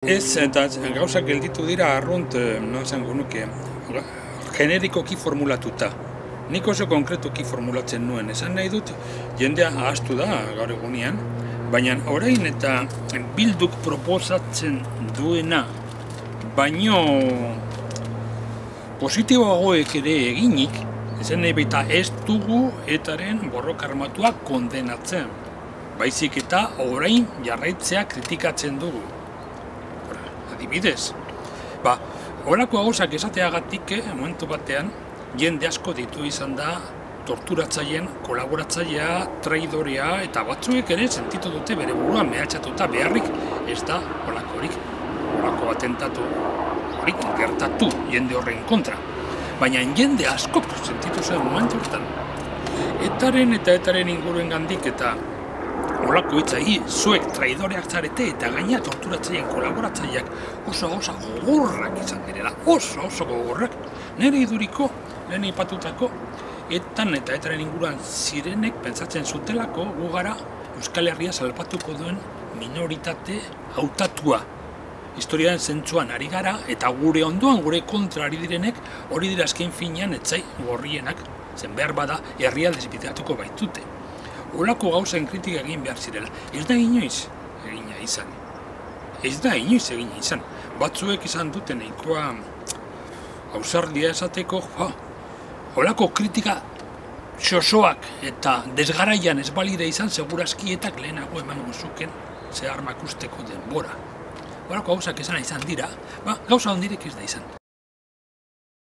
Ez, eta gauzak gelditu dira arrunt, no esango nuke, generikoki formulatuta. Nik oso konkretuki formulatzen nuen. Esan nahi dut, jendea ahaztu da gaur egunean, baina orain eta Bilduk proposatzen duena, baino positiboagoek ere eginik, esan nahi baita ez dugu etaren borroka armatua kondenatzen. Baizik eta orain jarraitzea kritikatzen dugu. Adibidez, horako gauzak esateagatik, momentu batean, jende asko ditu izan da torturatzaileen kolaboratzailea, traidorea, eta batzuek ere sentitu dute bere buruan mehatxatuta beharrik ez da horako atentatu horik gertatu jende horren kontra. Baina jende asko sentitu zen momentu hortan. Etaren inguruen gandik eta horako hitzai, zuek traidoreak zarete eta gaina torturatzaileen kolaboratzaileak oso gogorrak izan direla, oso gogorrak. Nire iduriko, lehen aipatutako, etaren inguruan zirenek pentsatzen zutelako gu gara Euskal Herria salbatuko duen minoritate hautatua. Historiaren zentzuan ari gara eta gure ondoan, gure kontra ari direnek, hori dira azken finean etzai gorrienak, zen behar bada herria desbideratuko baitute. Horako gauzen kritika egin behar zirela. Ez da inoiz egina izan. Ez da inoiz egina izan. Batzuek izan duten nahikoa ausardia esateko, horako kritika xosoak eta desgaraian ez balide izan segurazkietak lehenago emango zuken ze armak usteko denbora. Horako gauzak esan izan dira, gauza ondirek ez da izan.